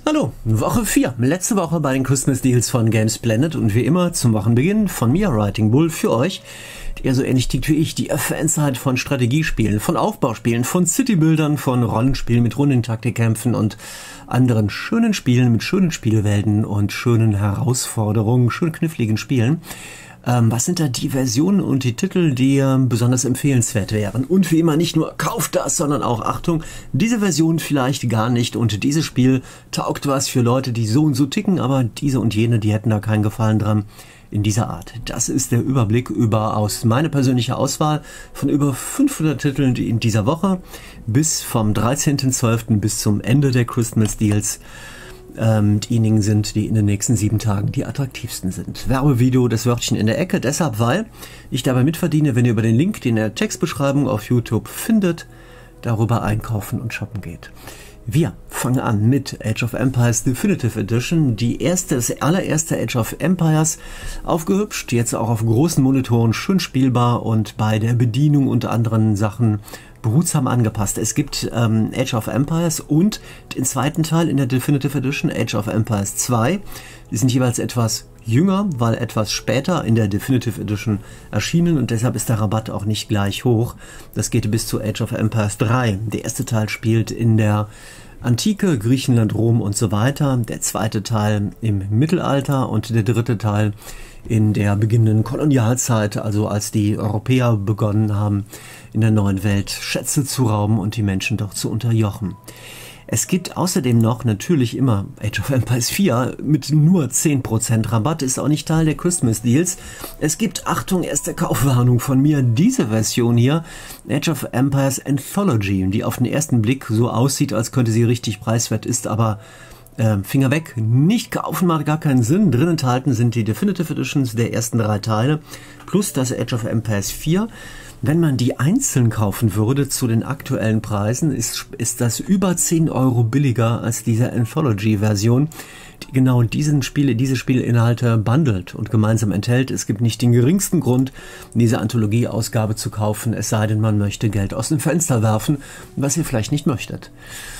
Hallo, Woche 4. Letzte Woche bei den Christmas Deals von Games Planet und wie immer zum Wochenbeginn von mir, Writing Bull, für euch, der so ähnlich tickt wie ich, die Fans seid von Strategiespielen, von Aufbauspielen, von Citybildern, von Rollenspielen mit Rundentaktikkämpfen und anderen schönen Spielen mit schönen Spielwelten und schönen Herausforderungen, schön kniffligen Spielen. Was sind da die Versionen und die Titel, die besonders empfehlenswert wären? Und wie immer nicht nur kauft das, sondern auch, Achtung, diese Version vielleicht gar nicht und dieses Spiel taugt was für Leute, die so und so ticken, aber diese und jene, die hätten da keinen Gefallen dran in dieser Art. Das ist der Überblick aus meine persönliche Auswahl von über 500 Titeln, die in dieser Woche bis vom 13.12. bis zum Ende der Christmas Deals diejenigen sind, die in den nächsten 7 Tagen die attraktivsten sind. Werbevideo, das Wörtchen in der Ecke, deshalb, weil ich dabei mitverdiene, wenn ihr über den Link, den in der Textbeschreibung auf YouTube findet, darüber einkaufen und shoppen geht. Wir fangen an mit Age of Empires Definitive Edition, das allererste Age of Empires, aufgehübscht, jetzt auch auf großen Monitoren schön spielbar und bei der Bedienung und anderen Sachen behutsam angepasst. Es gibt Age of Empires und den zweiten Teil in der Definitive Edition, Age of Empires 2. Die sind jeweils etwas jünger, weil etwas später in der Definitive Edition erschienen und deshalb ist der Rabatt auch nicht gleich hoch. Das geht bis zu Age of Empires 3. Der erste Teil spielt in der Antike, Griechenland, Rom und so weiter. Der zweite Teil im Mittelalter und der dritte Teil in der beginnenden Kolonialzeit, also als die Europäer begonnen haben, in der neuen Welt Schätze zu rauben und die Menschen dort zu unterjochen. Es gibt außerdem noch natürlich immer Age of Empires 4 mit nur 10% Rabatt, ist auch nicht Teil der Christmas Deals. Es gibt, Achtung, erste Kaufwarnung von mir, diese Version hier, Age of Empires Anthology, die auf den ersten Blick so aussieht, als könnte sie richtig preiswert, ist aber Finger weg, nicht kaufen, macht gar keinen Sinn. Drin enthalten sind die Definitive Editions der ersten 3 Teile plus das Age of Empires 4. Wenn man die einzeln kaufen würde zu den aktuellen Preisen, ist das über 10 Euro billiger als diese Anthology-Version, die genau diese Spielinhalte bundelt und gemeinsam enthält. Es gibt nicht den geringsten Grund, diese Anthologie-Ausgabe zu kaufen, es sei denn, man möchte Geld aus dem Fenster werfen, was ihr vielleicht nicht möchtet.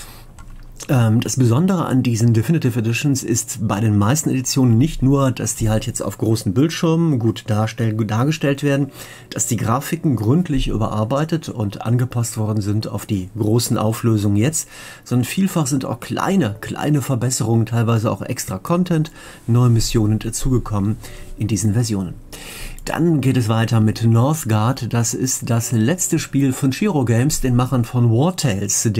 Das Besondere an diesen Definitive Editions ist bei den meisten Editionen nicht nur, dass die halt jetzt auf großen Bildschirmen gut dargestellt werden, dass die Grafiken gründlich überarbeitet und angepasst worden sind auf die großen Auflösungen jetzt, sondern vielfach sind auch kleine Verbesserungen, teilweise auch extra Content, neue Missionen dazugekommen in diesen Versionen. Dann geht es weiter mit Northgard. Das ist das letzte Spiel von Shiro Games, den Machern von War Tales,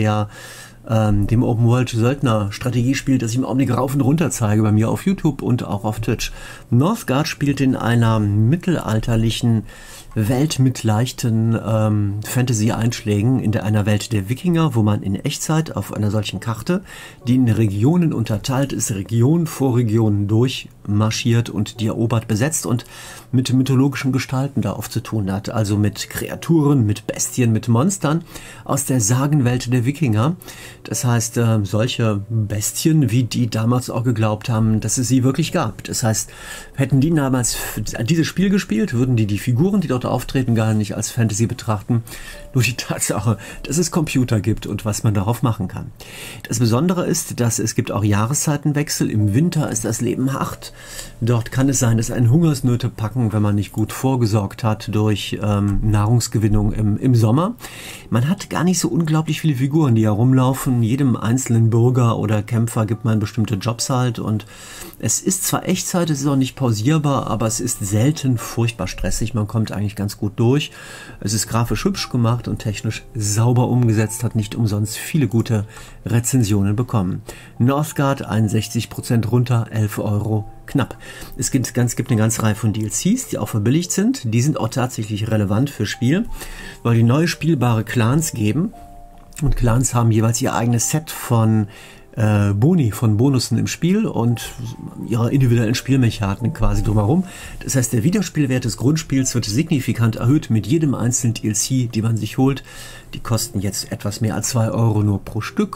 dem Open-World-Söldner-Strategiespiel, das ich im Augenblick rauf und runter zeige bei mir auf YouTube und auch auf Twitch. Northgard spielt in einer mittelalterlichen Welt mit leichten Fantasy-Einschlägen in einer Welt der Wikinger, wo man in Echtzeit auf einer solchen Karte, die in Regionen unterteilt ist, Region vor Region durchmarschiert und die erobert, besetzt und mit mythologischen Gestalten da oft zu tun hat. Also mit Kreaturen, mit Bestien, mit Monstern aus der Sagenwelt der Wikinger. Das heißt, solche Bestien, wie die damals auch geglaubt haben, dass es sie wirklich gab. Das heißt, hätten die damals dieses Spiel gespielt, würden die Figuren, die dort auftreten, gar nicht als Fantasy betrachten. Nur die Tatsache, dass es Computer gibt und was man darauf machen kann. Das Besondere ist, dass es gibt auch Jahreszeitenwechsel. Im Winter ist das Leben hart. Dort kann es sein, dass einen Hungersnöte packen, wenn man nicht gut vorgesorgt hat durch Nahrungsgewinnung im Sommer. Man hat gar nicht so unglaublich viele Figuren, die herumlaufen. Jedem einzelnen Bürger oder Kämpfer gibt man bestimmte Jobs halt. Und es ist zwar Echtzeit, es ist auch nicht pausierbar, aber es ist selten furchtbar stressig. Man kommt eigentlich ganz gut durch. Es ist grafisch hübsch gemacht und technisch sauber umgesetzt, hat nicht umsonst viele gute Rezensionen bekommen. Northgard 61% runter, 11 Euro knapp. Es gibt eine ganze Reihe von DLCs, die auch verbilligt sind. Die sind auch tatsächlich relevant fürs Spiel, weil die neue spielbare Clans geben. Und Clans haben jeweils ihr eigenes Set von Boni, von Bonussen im Spiel und ihrer individuellen Spielmechaniken quasi drumherum. Das heißt, der Wiederspielwert des Grundspiels wird signifikant erhöht mit jedem einzelnen DLC, die man sich holt. Die kosten jetzt etwas mehr als 2 Euro nur pro Stück.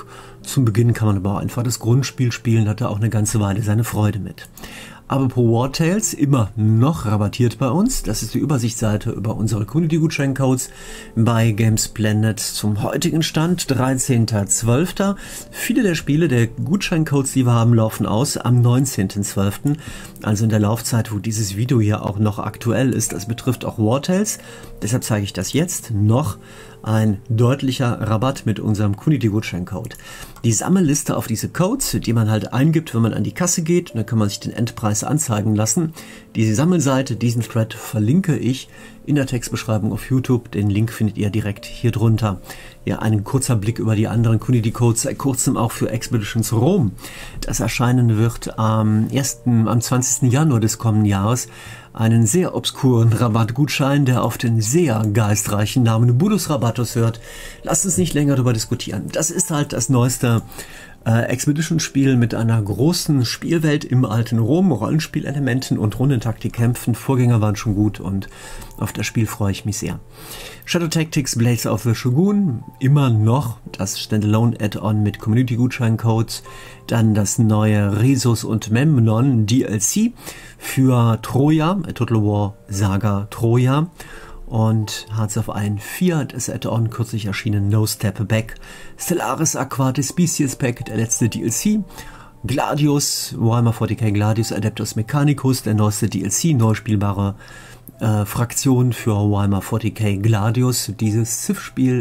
Zum Beginn kann man aber auch einfach das Grundspiel spielen, hat er auch eine ganze Weile seine Freude mit. Aber pro War Tales immer noch rabattiert bei uns. Das ist die Übersichtsseite über unsere Community-Gutscheincodes bei Games Planet zum heutigen Stand, 13.12. Viele der Spiele, der Gutscheincodes, die wir haben, laufen aus am 19.12. Also in der Laufzeit, wo dieses Video hier auch noch aktuell ist. Das betrifft auch War Tales. Deshalb zeige ich das jetzt noch. Ein deutlicher Rabatt mit unserem Community-Gutscheincode. Die Sammelliste auf diese Codes, die man halt eingibt, wenn man an die Kasse geht, und dann kann man sich den Endpreis anzeigen lassen. Diese Sammelseite, diesen Thread verlinke ich in der Textbeschreibung auf YouTube. Den Link findet ihr direkt hier drunter. Ja, ein kurzer Blick über die anderen Community-Codes, seit kurzem auch für Expeditions Rome. Das erscheinen wird am 20. Januar des kommenden Jahres. Einen sehr obskuren Rabattgutschein, der auf den sehr geistreichen Namen Budus Rabattus hört. Lasst uns nicht länger darüber diskutieren. Das ist halt das neueste Expedition-Spiel mit einer großen Spielwelt im alten Rom, Rollenspielelementen und Rundentaktikkämpfen. Vorgänger waren schon gut und auf das Spiel freue ich mich sehr. Shadow Tactics Blades of the Shogun, immer noch das Standalone-Add-on mit Community-Gutscheincodes. Dann das neue Rhesus und Memnon DLC für Troja, Total War Saga Troja. Und Hearts of Iron 4, das Add-on, kürzlich erschienen No Step Back. Stellaris Aquatis Species Pack, der letzte DLC. Gladius, Warhammer 40k Gladius Adeptus Mechanicus, der neueste DLC, neu spielbare Fraktion für Warhammer 40k Gladius. Dieses Civ-Spiel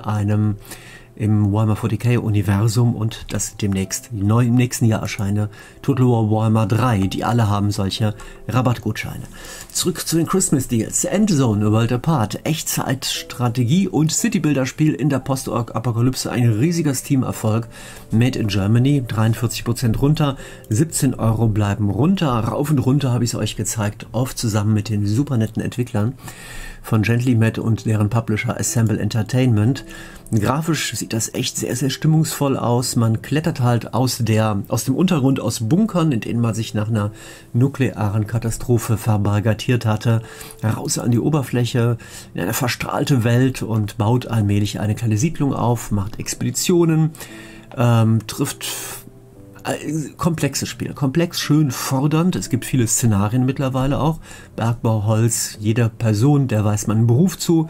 im Warhammer 40k Universum und das demnächst neu im nächsten Jahr erscheine Total War Warhammer 3, die alle haben solche Rabattgutscheine. Zurück zu den Christmas Deals. Endzone, World Apart, Echtzeit-Strategie und Citybuilder-Spiel in der Post-Apokalypse, ein riesiger Steam-Erfolg. Made in Germany, 43% runter, 17 Euro bleiben runter, rauf und runter habe ich es euch gezeigt, oft zusammen mit den super netten Entwicklern von GentlyMad und deren Publisher Assemble Entertainment. Grafisch sieht das echt sehr, sehr stimmungsvoll aus. Man klettert halt aus dem Untergrund, aus Bunkern, in denen man sich nach einer nuklearen Katastrophe verbarrikadiert hatte, raus an die Oberfläche, in eine verstrahlte Welt und baut allmählich eine kleine Siedlung auf, macht Expeditionen, trifft komplexes Spiel. Komplex, schön, fordernd. Es gibt viele Szenarien mittlerweile auch. Bergbau, Holz, jeder Person, der weiß man einen Beruf zu.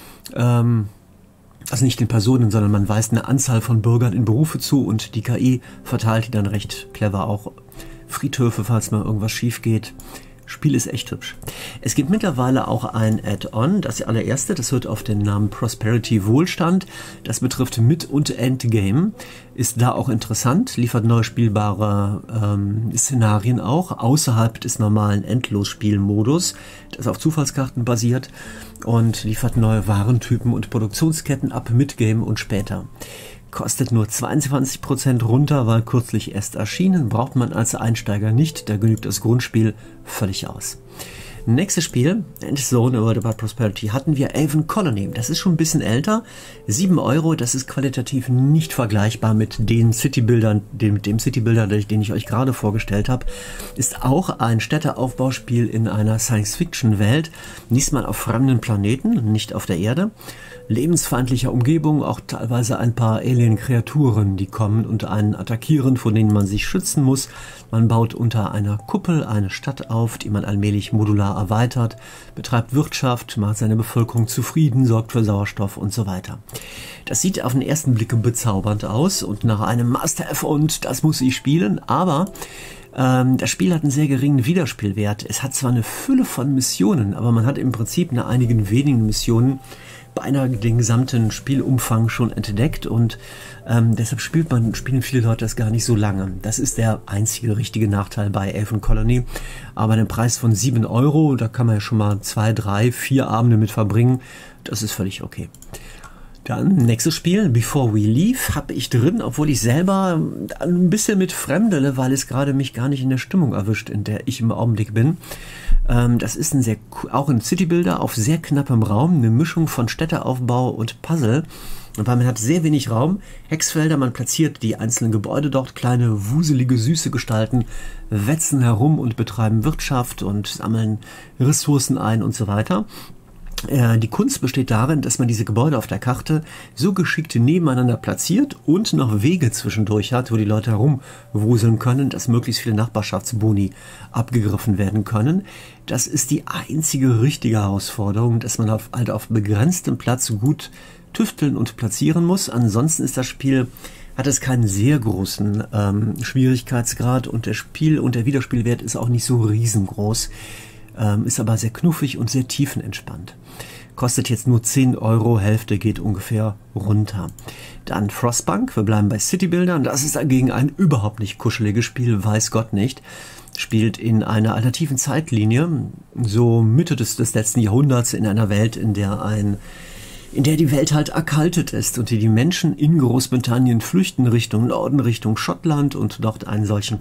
Also nicht den Personen, sondern man weist eine Anzahl von Bürgern in Berufe zu und die KI verteilt die dann recht clever auch. Friedhöfe, falls mal irgendwas schief geht. Spiel ist echt hübsch. Es gibt mittlerweile auch ein Add-on, das allererste, das hört auf den Namen Prosperity Wohlstand. Das betrifft Mid- und Endgame. Ist da auch interessant, liefert neu spielbare Szenarien auch, außerhalb des normalen Endlosspielmodus, das auf Zufallskarten basiert und liefert neue Warentypen und Produktionsketten ab Midgame und später. Kostet nur 22% runter, weil kürzlich erst erschienen, braucht man als Einsteiger nicht, da genügt das Grundspiel völlig aus. Nächstes Spiel, Endzone World Apart Prosperity, hatten wir Aven Colony. Das ist schon ein bisschen älter, 7 Euro, das ist qualitativ nicht vergleichbar mit den Citybildern, dem Citybuilder, den ich euch gerade vorgestellt habe. Ist auch ein Städteaufbauspiel in einer Science-Fiction-Welt, diesmal auf fremden Planeten, nicht auf der Erde. Lebensfeindlicher Umgebung, auch teilweise ein paar Alien-Kreaturen, die kommen und einen attackieren, vor denen man sich schützen muss. Man baut unter einer Kuppel eine Stadt auf, die man allmählich modular erweitert, betreibt Wirtschaft, macht seine Bevölkerung zufrieden, sorgt für Sauerstoff und so weiter. Das sieht auf den ersten Blick bezaubernd aus und nach einem Must-Have und das muss ich spielen, aber das Spiel hat einen sehr geringen Wiederspielwert. Es hat zwar eine Fülle von Missionen, aber man hat im Prinzip nach einigen wenigen Missionen beinahe den gesamten Spielumfang schon entdeckt und deshalb spielen viele Leute das gar nicht so lange. Das ist der einzige richtige Nachteil bei Aven Colony. Aber den Preis von 7 Euro, da kann man ja schon mal 2, 3, 4 Abende mit verbringen. Das ist völlig okay. Dann nächstes Spiel, Before We Leave, habe ich drin, obwohl ich selber ein bisschen mit fremdele, weil es gerade mich gar nicht in der Stimmung erwischt, in der ich im Augenblick bin. Das ist auch ein Citybuilder auf sehr knappem Raum, eine Mischung von Städteaufbau und Puzzle. Und weil man hat sehr wenig Raum, Hexfelder, man platziert die einzelnen Gebäude dort, kleine, wuselige, süße Gestalten, wetzen herum und betreiben Wirtschaft und sammeln Ressourcen ein und so weiter. Die Kunst besteht darin, dass man diese Gebäude auf der Karte so geschickt nebeneinander platziert und noch Wege zwischendurch hat, wo die Leute herumwuseln können, dass möglichst viele Nachbarschaftsboni abgegriffen werden können. Das ist die einzige richtige Herausforderung, dass man auf begrenztem Platz gut tüfteln und platzieren muss. Ansonsten ist das Spiel, hat es keinen sehr großen Schwierigkeitsgrad und der Wiederspielwert ist auch nicht so riesengroß, ist aber sehr knuffig und sehr tiefenentspannt. Kostet jetzt nur 10 Euro, Hälfte geht ungefähr runter. Dann Frostpunk, wir bleiben bei Citybuildern. Das ist dagegen ein überhaupt nicht kuscheliges Spiel, weiß Gott nicht. Spielt in einer alternativen Zeitlinie, so Mitte des letzten Jahrhunderts, in einer Welt, in der die Welt halt erkaltet ist und die Menschen in Großbritannien flüchten Richtung Norden, Richtung Schottland und dort einen solchen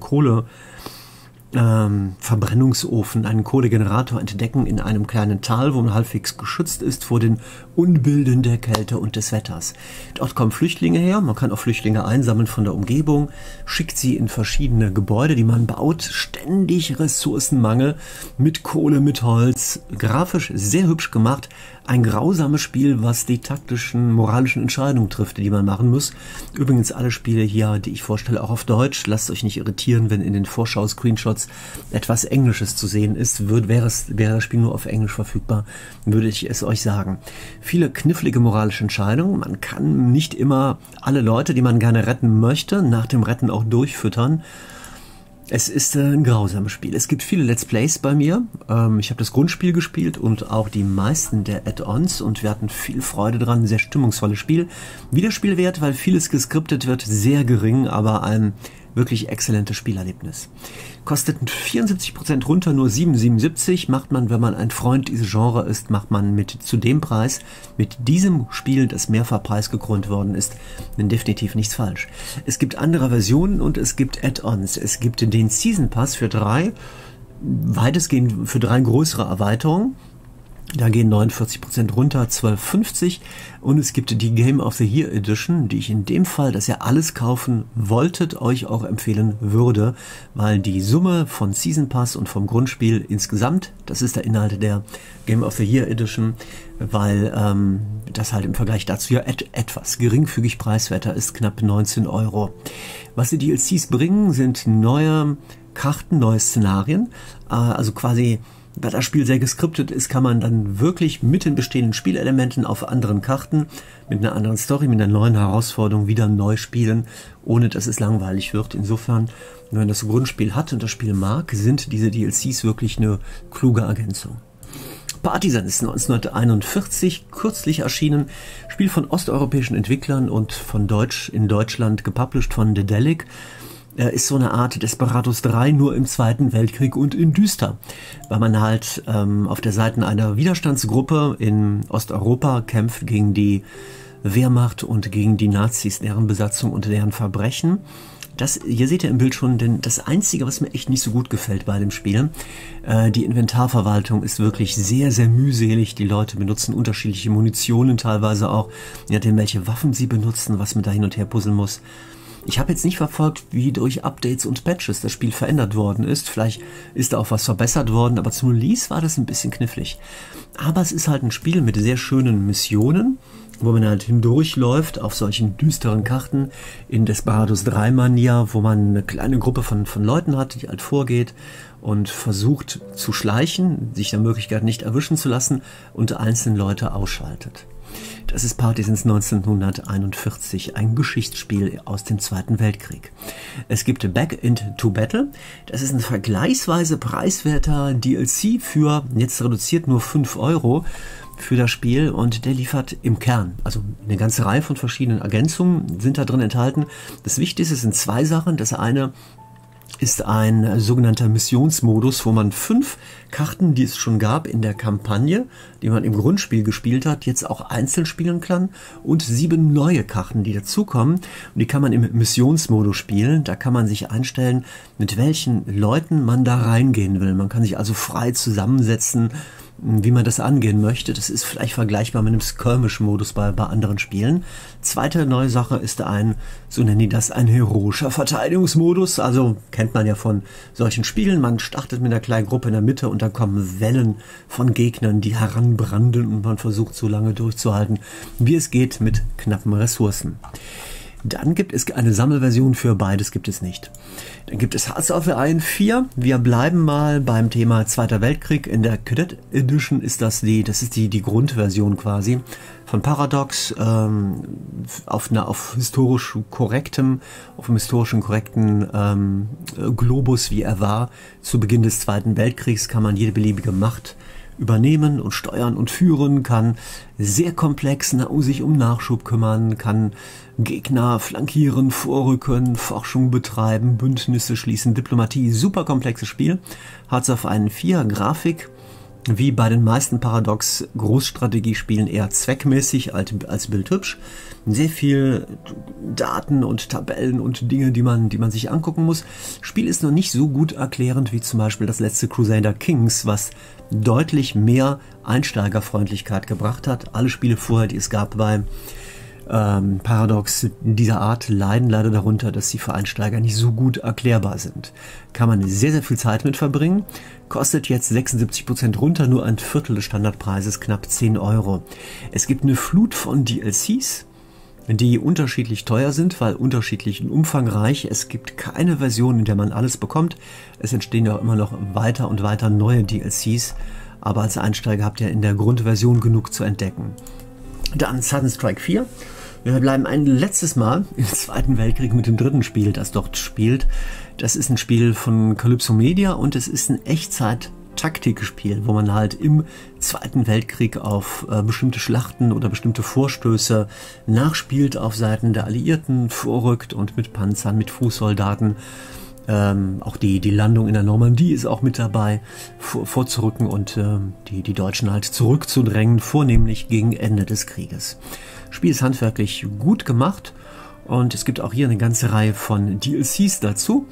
Verbrennungsofen, einen Kohlegenerator entdecken in einem kleinen Tal, wo man halbwegs geschützt ist vor den Unbilden der Kälte und des Wetters. Dort kommen Flüchtlinge her, man kann auch Flüchtlinge einsammeln von der Umgebung, schickt sie in verschiedene Gebäude, die man baut, ständig Ressourcenmangel mit Kohle, mit Holz, grafisch sehr hübsch gemacht, ein grausames Spiel, was die taktischen, moralischen Entscheidungen trifft, die man machen muss. Übrigens alle Spiele hier, die ich vorstelle, auch auf Deutsch. Lasst euch nicht irritieren, wenn in den Vorschau-Screenshots etwas Englisches zu sehen ist. Wäre das Spiel nur auf Englisch verfügbar, würde ich es euch sagen. Viele knifflige moralische Entscheidungen. Man kann nicht immer alle Leute, die man gerne retten möchte, nach dem Retten auch durchfüttern. Es ist ein grausames Spiel. Es gibt viele Let's Plays bei mir. Ich habe das Grundspiel gespielt und auch die meisten der Add-ons und wir hatten viel Freude dran. Sehr stimmungsvolles Spiel. Wiederspielwert, weil vieles geskriptet wird, sehr gering, aber ein wirklich exzellentes Spielerlebnis. Kostet 74% runter, nur 7,77. Macht man, wenn man ein Freund dieses Genre ist, macht man zu dem Preis, mit diesem Spiel, das mehrfach preisgekrönt worden ist, definitiv nichts falsch. Es gibt andere Versionen und es gibt Add-ons. Es gibt den Season Pass für weitestgehend für 3 größere Erweiterungen. Da gehen 49% runter, 12,50 und es gibt die Game of the Year Edition, die ich in dem Fall, dass ihr alles kaufen wolltet, euch auch empfehlen würde, weil die Summe von Season Pass und vom Grundspiel insgesamt, das ist der Inhalt der Game of the Year Edition, weil das halt im Vergleich dazu ja etwas geringfügig preiswerter ist, knapp 19 Euro. Was die DLCs bringen, sind neue Karten, neue Szenarien, also quasi, da das Spiel sehr geskriptet ist, kann man dann wirklich mit den bestehenden Spielelementen auf anderen Karten, mit einer anderen Story, mit einer neuen Herausforderung wieder neu spielen, ohne dass es langweilig wird. Insofern, wenn man das Grundspiel hat und das Spiel mag, sind diese DLCs wirklich eine kluge Ergänzung. Partisan ist 1941 kürzlich erschienen, Spiel von osteuropäischen Entwicklern und in Deutschland gepublished von Dedelic. Ist so eine Art Desperados 3 nur im Zweiten Weltkrieg und in düster, weil man halt auf der Seite einer Widerstandsgruppe in Osteuropa kämpft gegen die Wehrmacht und gegen die Nazis, deren Besatzung und deren Verbrechen. Hier seht ihr im Bild schon, denn das Einzige, was mir echt nicht so gut gefällt bei dem Spiel, die Inventarverwaltung ist wirklich sehr, sehr mühselig. Die Leute benutzen unterschiedliche Munitionen teilweise auch, je nachdem welche Waffen sie benutzen, was man da hin und her puzzeln muss. Ich habe jetzt nicht verfolgt, wie durch Updates und Patches das Spiel verändert worden ist. Vielleicht ist da auch was verbessert worden, aber zum Release war das ein bisschen knifflig. Aber es ist halt ein Spiel mit sehr schönen Missionen, wo man halt hindurchläuft auf solchen düsteren Karten in Desperados 3 Manier, wo man eine kleine Gruppe von Leuten hat, die halt vorgeht und versucht zu schleichen, sich der Möglichkeit nicht erwischen zu lassen und einzelne Leute ausschaltet. Das ist Partisans 1941, ein Geschichtsspiel aus dem Zweiten Weltkrieg. Es gibt Back into Battle. Das ist ein vergleichsweise preiswerter DLC für, jetzt reduziert, nur 5 Euro für das Spiel und der liefert im Kern, also eine ganze Reihe von verschiedenen Ergänzungen sind da drin enthalten. Das Wichtigste sind 2 Sachen. Das eine ist ein sogenannter Missionsmodus, wo man 5 Karten, die es schon gab in der Kampagne, die man im Grundspiel gespielt hat, jetzt auch einzeln spielen kann und 7 neue Karten, die dazukommen. Und die kann man im Missionsmodus spielen. Da kann man sich einstellen, mit welchen Leuten man da reingehen will. Man kann sich also frei zusammensetzen, wie man das angehen möchte. Das ist vielleicht vergleichbar mit einem Skirmish-Modus bei anderen Spielen. Zweite neue Sache ist so nennen die das, ein heroischer Verteidigungsmodus. Also kennt man ja von solchen Spielen. Man startet mit einer kleinen Gruppe in der Mitte und dann kommen Wellen von Gegnern, die heranbranden und man versucht so lange durchzuhalten, wie es geht mit knappen Ressourcen. Dann gibt es eine Sammelversion für beides, gibt es nicht. Dann gibt es Hearts of the Iron 4. Wir bleiben mal beim Thema Zweiter Weltkrieg. In der Cadet Edition ist das die Grundversion quasi von Paradox auf historischen korrekten Globus, wie er war. Zu Beginn des Zweiten Weltkriegs kann man jede beliebige Macht übernehmen und steuern und führen, kann sehr komplex sich um Nachschub kümmern, kann Gegner flankieren, vorrücken, Forschung betreiben, Bündnisse schließen, Diplomatie, super komplexes Spiel. Hearts of Iron 4, Grafik, wie bei den meisten Paradox Großstrategiespielen eher zweckmäßig als bildhübsch. Sehr viel Daten und Tabellen und Dinge, die man sich angucken muss. Spiel ist noch nicht so gut erklärend wie zum Beispiel das letzte Crusader Kings, was deutlich mehr Einsteigerfreundlichkeit gebracht hat. Alle Spiele vorher, die es gab bei Paradox dieser Art, leiden leider darunter, dass sie für Einsteiger nicht so gut erklärbar sind. Kann man sehr, sehr viel Zeit mit verbringen. Kostet jetzt 76% runter, nur ein Viertel des Standardpreises, knapp 10 Euro. Es gibt eine Flut von DLCs, die unterschiedlich teuer sind, weil unterschiedlich und umfangreich. Es gibt keine Version, in der man alles bekommt. Es entstehen ja auch immer noch weiter und weiter neue DLCs, aber als Einsteiger habt ihr in der Grundversion genug zu entdecken. Dann Sudden Strike 4. Wir bleiben ein letztes Mal im Zweiten Weltkrieg mit dem dritten Spiel, das dort spielt. Das ist ein Spiel von Calypso Media und es ist ein Echtzeit-Taktikspiel, wo man halt im Zweiten Weltkrieg auf bestimmte Schlachten oder bestimmte Vorstöße nachspielt, auf Seiten der Alliierten vorrückt und mit Panzern, mit Fußsoldaten. Auch die Landung in der Normandie ist auch mit dabei, vorzurücken und die Deutschen halt zurückzudrängen, vornehmlich gegen Ende des Krieges. Spiel ist handwerklich gut gemacht und es gibt auch hier eine ganze Reihe von DLCs dazu.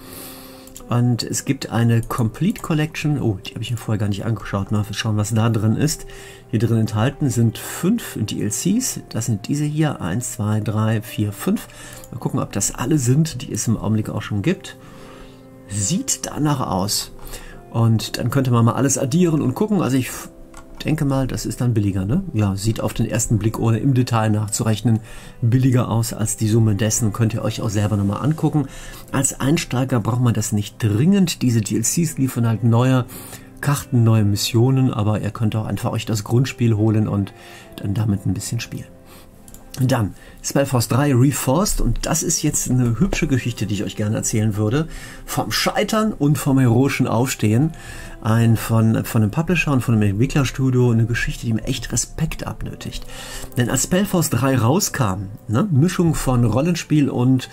Und es gibt eine Complete Collection, die habe ich mir vorher gar nicht angeschaut, mal schauen, was da drin ist. Hier drin enthalten sind 5 DLCs, das sind diese hier, 1, 2, 3, 4, 5. Mal gucken, ob das alle sind, die es im Augenblick auch schon gibt. Sieht danach aus. Und dann könnte man mal alles addieren und gucken. Also ich denke mal, das ist dann billiger, ne? Ja, sieht auf den ersten Blick, ohne im Detail nachzurechnen, billiger aus als die Summe dessen. Könnt ihr euch auch selber nochmal angucken. Als Einsteiger braucht man das nicht dringend. Diese DLCs liefern halt neue Karten, neue Missionen, aber ihr könnt auch einfach euch das Grundspiel holen und dann damit ein bisschen spielen. Dann Spellforce 3 Reforced und das ist jetzt eine hübsche Geschichte, die ich euch gerne erzählen würde. Vom Scheitern und vom heroischen Aufstehen. Von einem Publisher und von einem Entwicklerstudio eine Geschichte, die mir echt Respekt abnötigt. Denn als Spellforce 3 rauskam, Mischung von Rollenspiel und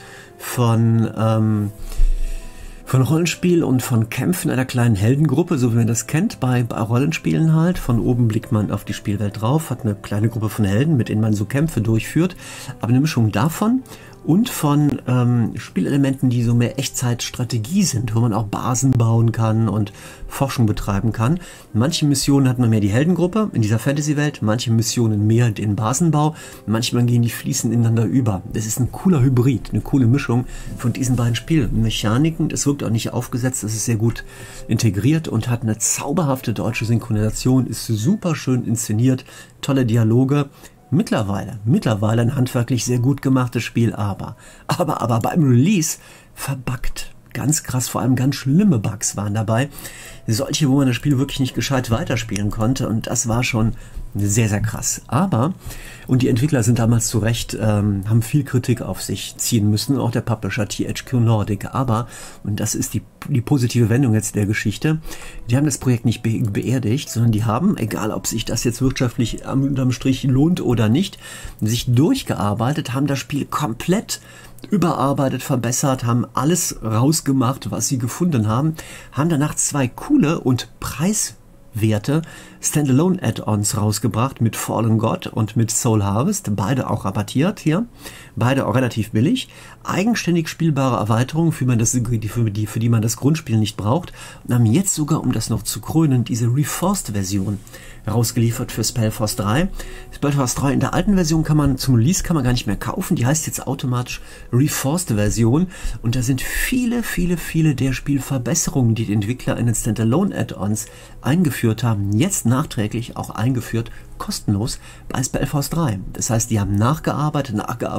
von Rollenspiel und von Kämpfen einer kleinen Heldengruppe, so wie man das kennt bei Rollenspielen halt. Von oben blickt man auf die Spielwelt drauf, hat eine kleine Gruppe von Helden, mit denen man so Kämpfe durchführt. Aber eine Mischung davon und von Spielelementen, die so mehr Echtzeitstrategie sind, wo man auch Basen bauen kann und Forschung betreiben kann. Manche Missionen hat man mehr die Heldengruppe in dieser Fantasy-Welt, manche Missionen mehr den Basenbau, manchmal gehen die fließend ineinander über. Das ist ein cooler Hybrid, eine coole Mischung von diesen beiden Spielmechaniken. Das wirkt auch nicht aufgesetzt, das ist sehr gut integriert und hat eine zauberhafte deutsche Synchronisation, ist super schön inszeniert, tolle Dialoge. Mittlerweile ein handwerklich sehr gut gemachtes Spiel, aber beim Release verbuggt. Ganz krass, vor allem ganz schlimme Bugs waren dabei. Solche, wo man das Spiel wirklich nicht gescheit weiterspielen konnte und das war schon sehr, sehr krass. Und die Entwickler sind damals zu Recht, haben viel Kritik auf sich ziehen müssen, auch der Publisher THQ Nordic. Und das ist die positive Wendung jetzt der Geschichte, die haben das Projekt nicht beerdigt, sondern die haben, egal ob sich das jetzt wirtschaftlich unterm Strich lohnt oder nicht, sich durchgearbeitet, haben das Spiel komplett überarbeitet, verbessert, haben alles rausgemacht, was sie gefunden haben, haben danach 2 coole und werte Standalone-Add-ons rausgebracht mit Fallen God und mit Soul Harvest, beide auch rabattiert hier, beide auch relativ billig, eigenständig spielbare Erweiterungen, für die man das Grundspiel nicht braucht, und haben jetzt sogar, um das noch zu krönen, diese Reforced-Version rausgeliefert für Spellforce 3. Spellforce 3 in der alten Version zum Release kann man gar nicht mehr kaufen, die heißt jetzt automatisch Reforced-Version, und da sind viele der Spielverbesserungen, die Entwickler in den Standalone-Add-ons eingeführt haben, jetzt nachträglich auch eingeführt, kostenlos bei Spellforce 3. Das heißt, die haben nachgearbeitet,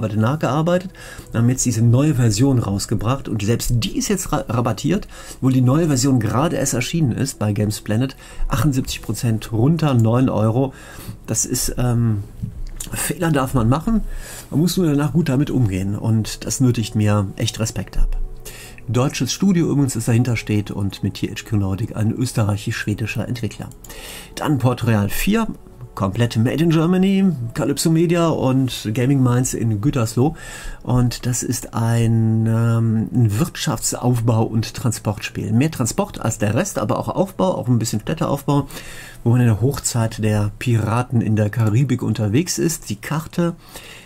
haben jetzt diese neue Version rausgebracht, und selbst die ist jetzt rabattiert, wo die neue Version gerade erst erschienen ist bei Games Planet. 78% runter, 9 Euro. Das ist, Fehler darf man machen, man muss nur danach gut damit umgehen, und das nötigt mir echt Respekt ab. Deutsches Studio übrigens, das dahinter steht, und mit THQ Nordic ein österreichisch-schwedischer Entwickler. Dann Port Royal 4, komplett made in Germany, Calypso Media und Gaming Minds in Gütersloh, und das ist ein Wirtschaftsaufbau- und Transportspiel. Mehr Transport als der Rest, aber auch Aufbau, auch ein bisschen Städteaufbau, wo man in der Hochzeit der Piraten in der Karibik unterwegs ist. Die Karte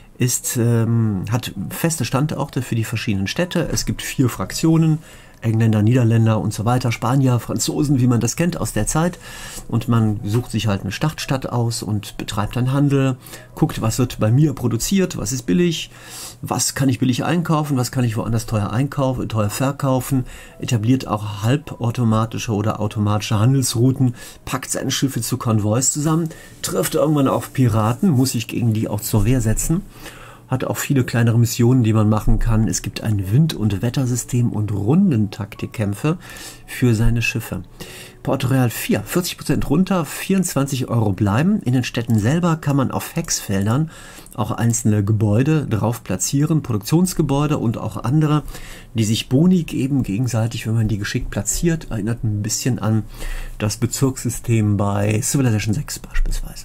hat feste Standorte für die verschiedenen Städte. Es gibt 4 Fraktionen, Engländer, Niederländer und so weiter, Spanier, Franzosen, wie man das kennt aus der Zeit. Und man sucht sich halt eine Startstadt aus und betreibt dann Handel, guckt, was wird bei mir produziert, was ist billig, was kann ich billig einkaufen, was kann ich woanders teuer verkaufen, etabliert auch halbautomatische oder automatische Handelsrouten, packt seine Schiffe zu Konvois zusammen, trifft irgendwann auf Piraten, muss sich gegen die auch zur Wehr setzen. Hat auch viele kleinere Missionen, die man machen kann. Es gibt ein Wind- und Wettersystem und Rundentaktikkämpfe für seine Schiffe. Port Royal 4, 40% runter, 24 Euro bleiben. In den Städten selber kann man auf Hexfeldern auch einzelne Gebäude drauf platzieren, Produktionsgebäude und auch andere, die sich Boni geben gegenseitig, wenn man die geschickt platziert. Erinnert ein bisschen an das Bezirkssystem bei Civilization 6 beispielsweise.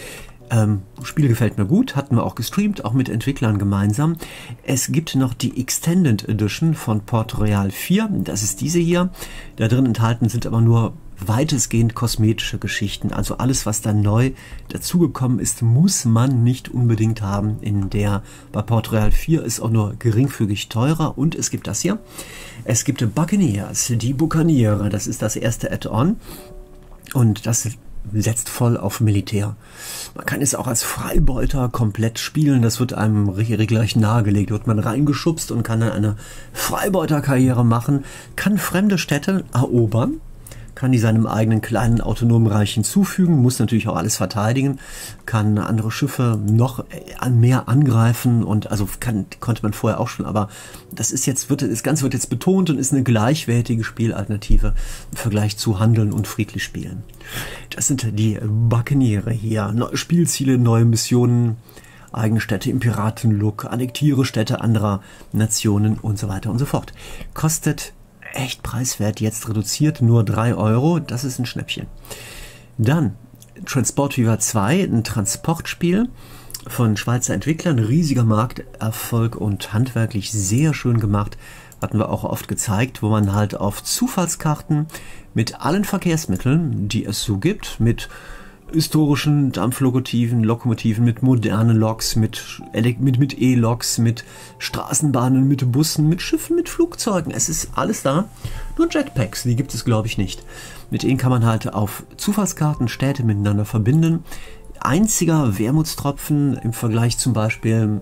Spiel gefällt mir gut, hatten wir auch gestreamt, auch mit Entwicklern gemeinsam. Es gibt noch die Extended Edition von Port Royal 4, das ist diese hier. Da drin enthalten sind aber nur weitestgehend kosmetische Geschichten. Also alles, was da neu dazugekommen ist, muss man nicht unbedingt haben. Bei Port Royal 4 ist auch nur geringfügig teurer, und es gibt das hier. Es gibt Buccaneers, die Buccaneere, das ist das erste Add-on, und das setzt voll auf Militär. Man kann es auch als Freibeuter komplett spielen, das wird einem regelrecht nahegelegt, wird man reingeschubst und kann dann eine Freibeuterkarriere machen, kann fremde Städte erobern, kann die seinem eigenen kleinen autonomen Reich hinzufügen, muss natürlich auch alles verteidigen, kann andere Schiffe noch mehr angreifen, und also konnte man vorher auch schon, aber das Ganze wird jetzt betont und ist eine gleichwertige Spielalternative im Vergleich zu Handeln und friedlich spielen. Das sind die Buccaneere hier. Neue Spielziele, neue Missionen, eigene Städte im Piratenlook, annektiere Städte anderer Nationen und so weiter und so fort. Kostet echt preiswert, jetzt reduziert, nur 3 Euro, das ist ein Schnäppchen. Dann Transport Fever 2, ein Transportspiel von Schweizer Entwicklern, riesiger Markterfolg und handwerklich sehr schön gemacht, hatten wir auch oft gezeigt, wo man halt auf Zufallskarten mit allen Verkehrsmitteln, die es so gibt, mit historischen Dampflokomotiven, mit modernen Loks, mit E-Loks, mit Straßenbahnen, mit Bussen, mit Schiffen, mit Flugzeugen. Es ist alles da. Nur Jetpacks, die gibt es, glaube ich, nicht. Mit denen kann man halt auf Zufallskarten Städte miteinander verbinden. Einziger Wermutstropfen im Vergleich zum Beispiel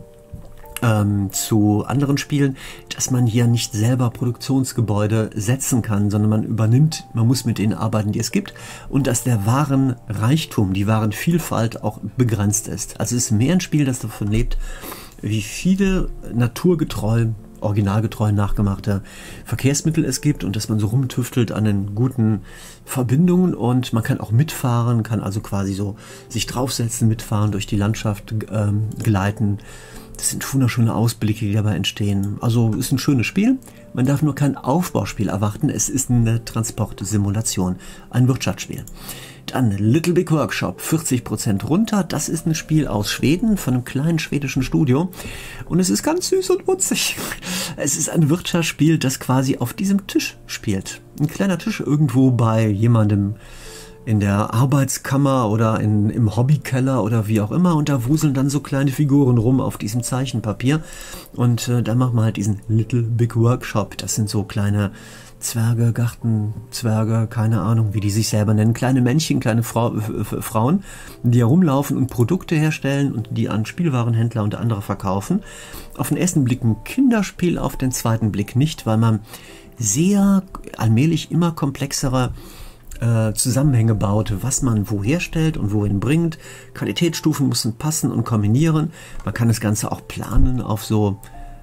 zu anderen Spielen, dass man hier nicht selber Produktionsgebäude setzen kann, sondern man muss mit denen arbeiten, die es gibt, und dass der Warenreichtum, die Warenvielfalt auch begrenzt ist. Also es ist mehr ein Spiel, das davon lebt, wie viele naturgetreu, originalgetreu nachgemachte Verkehrsmittel es gibt, und dass man so rumtüftelt an den guten Verbindungen, und man kann auch mitfahren, kann also quasi so sich draufsetzen, mitfahren, durch die Landschaft gleiten. Das sind wunderschöne Ausblicke, die dabei entstehen. Also ist ein schönes Spiel. Man darf nur kein Aufbauspiel erwarten. Es ist eine Transportsimulation, ein Wirtschaftsspiel. Dann Little Big Workshop, 40% runter. Das ist ein Spiel aus Schweden, von einem kleinen schwedischen Studio. Und es ist ganz süß und putzig. Es ist ein Wirtschaftsspiel, das quasi auf diesem Tisch spielt. Ein kleiner Tisch irgendwo bei jemandem in der Arbeitskammer oder im Hobbykeller oder wie auch immer, und da wuseln dann so kleine Figuren rum auf diesem Zeichenpapier, und dann machen wir halt diesen Little Big Workshop. Das sind so kleine Zwerge, Gartenzwerge, keine Ahnung, wie die sich selber nennen, kleine Männchen, kleine Frauen, die herumlaufen und Produkte herstellen und die an Spielwarenhändler und andere verkaufen. Auf den ersten Blick ein Kinderspiel, auf den zweiten Blick nicht, weil man sehr allmählich immer komplexere Zusammenhänge baut, was man wo herstellt und wohin bringt. Qualitätsstufen müssen passen und kombinieren. Man kann das Ganze auch planen auf so,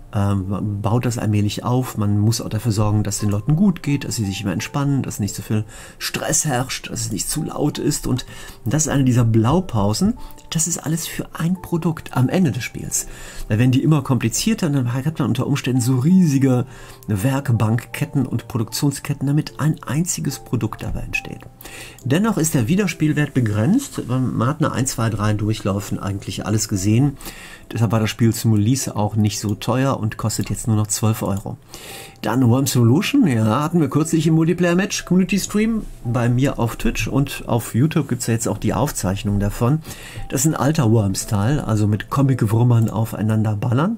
man baut das allmählich auf. Man muss auch dafür sorgen, dass es den Leuten gut geht, dass sie sich immer entspannen, dass nicht so viel Stress herrscht, dass es nicht zu laut ist. Und das ist eine dieser Blaupausen. Das ist alles für ein Produkt am Ende des Spiels. Weil wenn die immer komplizierter, dann hat man unter Umständen so riesige Werkbankketten und Produktionsketten, damit ein einziges Produkt dabei entsteht. Dennoch ist der Wiederspielwert begrenzt. Man hat eine 1, 2, 3 Durchlaufen eigentlich alles gesehen. Deshalb war das Spiel zum Release auch nicht so teuer und kostet jetzt nur noch 12 Euro. Dann Worms Solution, ja, hatten wir kürzlich im Multiplayer-Match Community Stream bei mir auf Twitch, und auf YouTube gibt es ja jetzt auch die Aufzeichnung davon. Das ist ein alter Worms-Teil, also mit Comic-Würmern aufeinander ballern,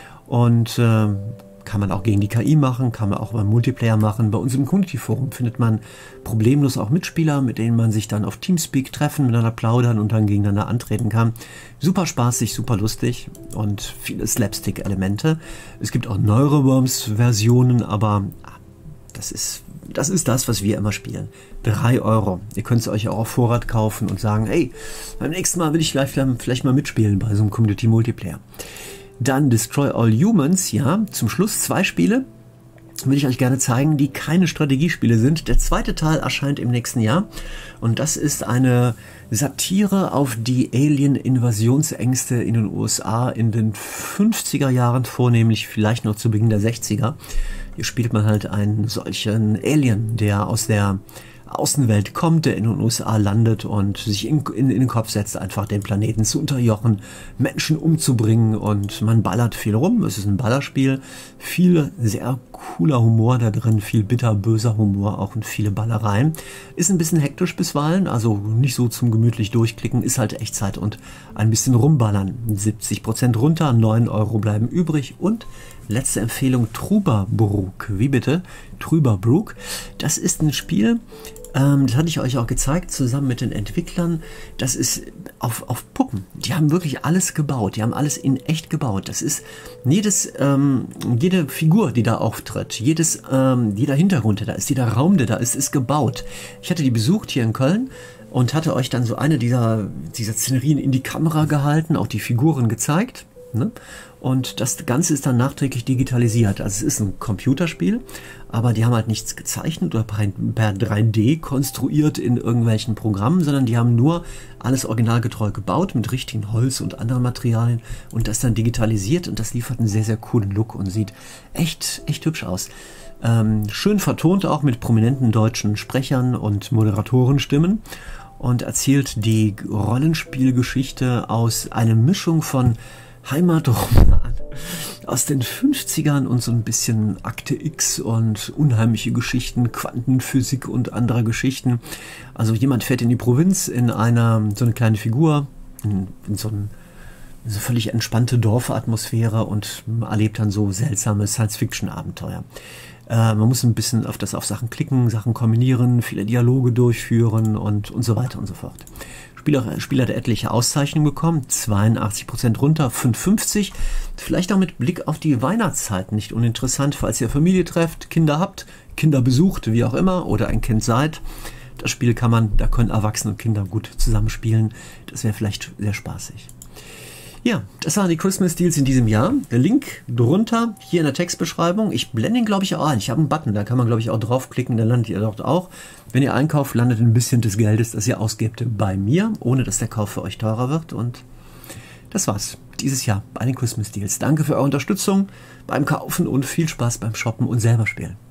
und kann man auch gegen die KI machen, kann man auch beim Multiplayer machen. Bei uns im Community-Forum findet man problemlos auch Mitspieler, mit denen man sich dann auf Teamspeak treffen, miteinander plaudern und dann gegeneinander antreten kann. Super spaßig, super lustig und viele Slapstick-Elemente. Es gibt auch neuere Worms-Versionen, aber das ist das, was wir immer spielen. 3 Euro. Ihr könnt es euch auch auf Vorrat kaufen und sagen, hey, beim nächsten Mal will ich vielleicht mal mitspielen bei so einem Community-Multiplayer. Dann Destroy All Humans, ja, zum Schluss 2 Spiele, will ich euch gerne zeigen, die keine Strategiespiele sind. Der zweite Teil erscheint im nächsten Jahr, und das ist eine Satire auf die Alien-Invasionsängste in den USA in den 50er Jahren, vornehmlich vielleicht noch zu Beginn der 60er. Hier spielt man halt einen solchen Alien, der aus der Außenwelt kommt, der in den USA landet und sich in den Kopf setzt, einfach den Planeten zu unterjochen, Menschen umzubringen, und man ballert viel rum. Es ist ein Ballerspiel, viel sehr cooler Humor da drin, viel bitterböser Humor auch und viele Ballereien. Ist ein bisschen hektisch bisweilen, also nicht so zum gemütlich durchklicken, ist halt Echtzeit und ein bisschen rumballern. 70% runter, 9 Euro bleiben übrig, und letzte Empfehlung, Trüberbrook. Wie bitte? Trüberbrook. Das ist ein Spiel, das hatte ich euch auch gezeigt, zusammen mit den Entwicklern. Das ist auf Puppen. Die haben wirklich alles gebaut. Die haben alles in echt gebaut. Das ist jede Figur, die da auftritt, jeder Hintergrund, der da ist, jeder Raum, der da ist gebaut. Ich hatte die besucht hier in Köln und hatte euch dann so eine dieser Szenerien in die Kamera gehalten, auch die Figuren gezeigt. Ne? Und das Ganze ist dann nachträglich digitalisiert. Also es ist ein Computerspiel, aber die haben halt nichts gezeichnet oder per 3D konstruiert in irgendwelchen Programmen, sondern die haben nur alles originalgetreu gebaut mit richtigen Holz und anderen Materialien und das dann digitalisiert, und das liefert einen sehr, sehr coolen Look und sieht echt hübsch aus. Schön vertont auch mit prominenten deutschen Sprechern und Moderatorenstimmen, und erzählt die Rollenspielgeschichte aus einer Mischung von Heimatroman aus den 50ern und so ein bisschen Akte X und unheimliche Geschichten, Quantenphysik und andere Geschichten. Also jemand fährt in die Provinz in so eine kleine Figur, in so eine völlig entspannte Dorfatmosphäre, und erlebt dann so seltsame Science-Fiction-Abenteuer. Man muss ein bisschen auf Sachen klicken, Sachen kombinieren, viele Dialoge durchführen und so weiter und so fort. Spiel hat etliche Auszeichnungen bekommen, 82% runter, 5,50. Vielleicht auch mit Blick auf die Weihnachtszeit nicht uninteressant, falls ihr Familie trefft, Kinder habt, Kinder besucht, wie auch immer, oder ein Kind seid. Das Spiel da können Erwachsene und Kinder gut zusammenspielen. Das wäre vielleicht sehr spaßig. Ja, das waren die Christmas Deals in diesem Jahr. Der Link drunter, hier in der Textbeschreibung. Ich blende ihn, glaube ich, auch ein. Ich habe einen Button, da kann man, glaube ich, auch draufklicken, dann landet ihr dort auch. Wenn ihr einkauft, landet ein bisschen des Geldes, das ihr ausgebt, bei mir, ohne dass der Kauf für euch teurer wird. Und das war's dieses Jahr bei den Christmas Deals. Danke für eure Unterstützung beim Kaufen und viel Spaß beim Shoppen und selber spielen.